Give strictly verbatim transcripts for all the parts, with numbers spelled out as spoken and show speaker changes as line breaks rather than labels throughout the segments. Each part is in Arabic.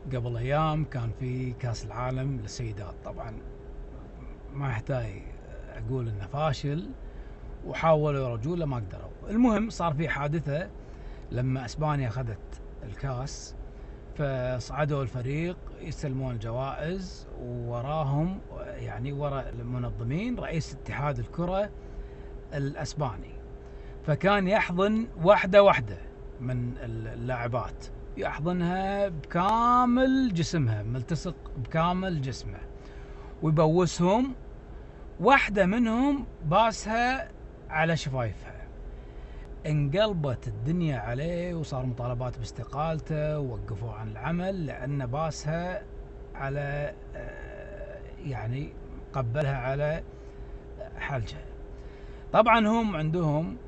قبل أيام كان في كأس العالم للسيدات. طبعا ما يحتاج أقول إنه فاشل، وحاولوا يرجوه ما قدروا. المهم صار في حادثة لما إسبانيا أخذت الكأس، فصعدوا الفريق يستلمون الجوائز، ووراهم يعني ورا المنظمين رئيس اتحاد الكرة الأسباني، فكان يحضن واحدة واحدة من اللاعبات، يحضنها بكامل جسمها، ملتصق بكامل جسمه، ويبوسهم. واحدة منهم باسها على شفايفها. انقلبت الدنيا عليه، وصار مطالبات باستقالته، ووقفوه عن العمل لأن باسها على يعني قبلها على حلجه. طبعا هم عندهم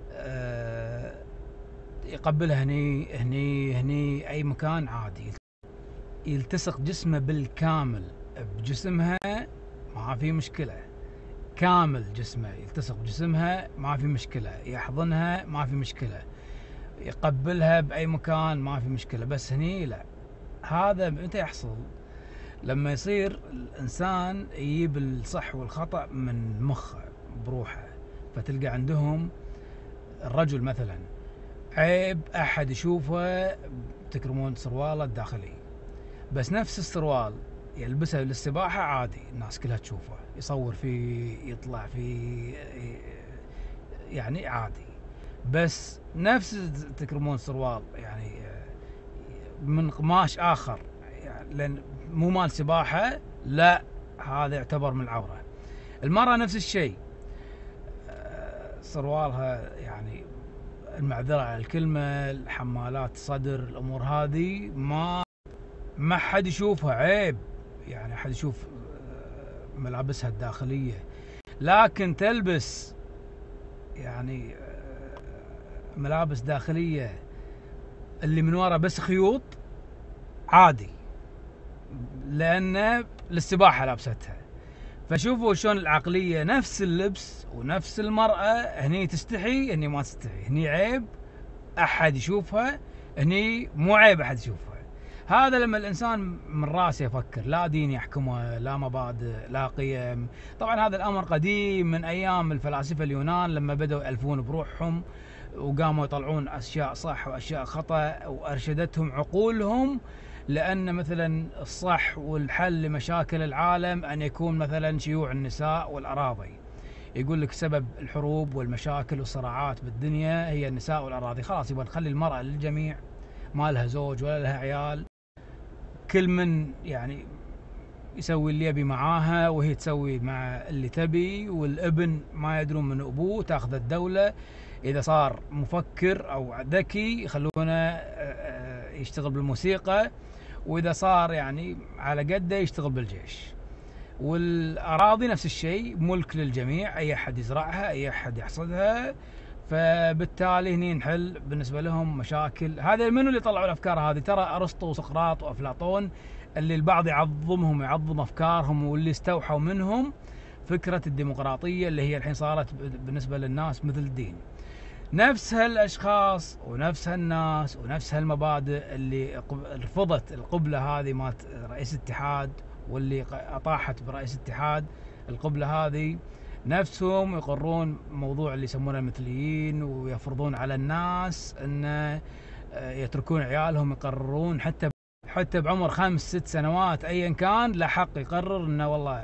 يقبلها هني هني هني أي مكان عادي، يلتصق جسمه بالكامل بجسمها ما في مشكلة، كامل جسمه يلتصق بجسمها ما في مشكلة، يحضنها ما في مشكلة، يقبلها بأي مكان ما في مشكلة. بس هني لا. هذا متى يحصل؟ لما يصير الإنسان يجيب الصح والخطأ من مخه بروحه. فتلقى عندهم الرجل مثلا عيب أحد يشوفه تكرمون سرواله الداخلي، بس نفس السروال يلبسه للسباحة عادي، الناس كلها تشوفه، يصور فيه، يطلع فيه، يعني عادي. بس نفس تكرمون سروال يعني من قماش آخر، يعني لأن مو مال سباحة، لا، هذا يعتبر من العورة. المرأة نفس الشيء، سروالها يعني المعذرة على الكلمة، الحمالات صدر، الأمور هذه ما ما حد يشوفها، عيب يعني حد يشوف ملابسها الداخلية. لكن تلبس يعني ملابس داخلية اللي من ورا بس خيوط، عادي، لأن للسباحة لابستها. فشوفوا شلون العقلية، نفس اللبس ونفس المرأة، هني تستحي، هني ما تستحي، هني عيب أحد يشوفها، هني مو عيب أحد يشوفها. هذا لما الإنسان من راسه يفكر، لا دين يحكمه، لا مبادئ، لا قيم. طبعا هذا الأمر قديم من أيام الفلاسفة اليونان، لما بدأوا يألفون بروحهم وقاموا يطلعون أشياء صح وأشياء خطأ، وأرشدتهم عقولهم. لأن مثلا الصح والحل لمشاكل العالم أن يكون مثلا شيوع النساء والأراضي. يقول لك سبب الحروب والمشاكل والصراعات بالدنيا هي النساء والأراضي. خلاص يبغى نخلي المرأة للجميع، ما لها زوج ولا لها عيال، كل من يعني يسوي اللي يبي معاها، وهي تسوي مع اللي تبي، والابن ما يدرون من أبوه، تأخذ الدولة. إذا صار مفكر أو ذكي يخلونه يشتغل بالموسيقى، وإذا صار يعني على قده يشتغل بالجيش. والأراضي نفس الشيء، ملك للجميع، أي أحد يزرعها، أي أحد يحصدها. فبالتالي هني نحل بالنسبة لهم مشاكل. هذا منو اللي طلعوا الأفكار هذه؟ ترى أرسطو وسقراط وأفلاطون، اللي البعض يعظمهم ويعظم أفكارهم، واللي استوحوا منهم فكرة الديمقراطية اللي هي الحين صارت بالنسبة للناس مثل الدين. نفس هالاشخاص ونفس هالناس ونفس هالمبادئ اللي رفضت القبلة هذه مالت رئيس الاتحاد، واللي اطاحت برئيس الاتحاد القبلة هذه، نفسهم يقرون موضوع اللي يسمونه المثليين، ويفرضون على الناس ان يتركون عيالهم يقررون، حتى حتى بعمر خمس ست سنوات ايا كان له حق يقرر انه والله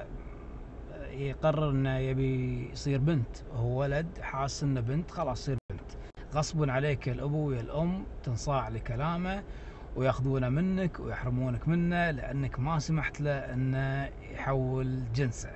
يقرر انه يبي يصير بنت، هو ولد حاس انه بنت، خلاص يصير بنت. غصبا عليك يا الابو يا الام تنصاع لكلامه، وياخذونه منك ويحرمونك منه، لانك ما سمحت له انه يحول جنسه.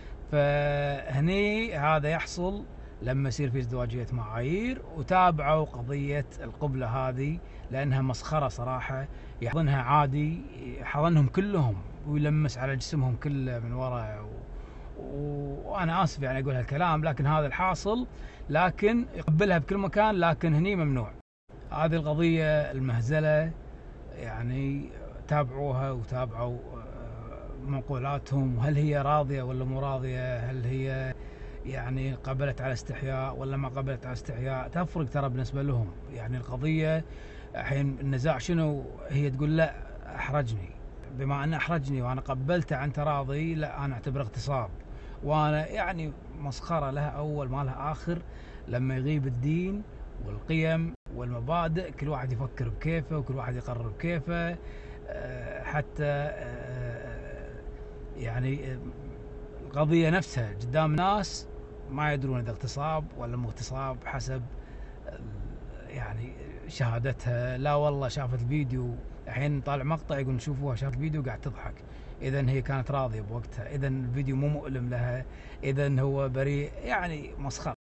فهني هذا يحصل لما يصير في ازدواجية معايير. وتابعوا قضية القبلة هذه لأنها مسخرة صراحة، يحضنها عادي، حضنهم كلهم ويلمس على جسمهم كله من وراء. وأنا آسف يعني أقول هالكلام، لكن هذا الحاصل. لكن يقبلها بكل مكان، لكن هني ممنوع. هذه القضية المهزلة يعني تابعوها وتابعوا منقولاتهم، وهل هي راضية ولا مو راضية، هل هي يعني قبلت على استحياء ولا ما قبلت على استحياء، تفرق ترى بالنسبة لهم. يعني القضية الحين النزاع شنو؟ هي تقول لا احرجني. بما انه احرجني وانا قبلته عن تراضي، لا انا اعتبره اغتصاب، وانا يعني مسخره لها اول ما لها اخر. لما يغيب الدين والقيم والمبادئ، كل واحد يفكر بكيفه وكل واحد يقرر بكيفه. أه، حتى أه، يعني أه، القضيه نفسها قدام ناس ما يدرون اذا اغتصاب ولا مو اغتصاب حسب يعني شهادتها. لا والله شافت الفيديو، الحين طالع مقطع يقول شوفوها شافت الفيديو قاعد تضحك، اذا هي كانت راضيه بوقتها، اذا الفيديو مو مؤلم لها، اذا هو بريء، يعني مسخره.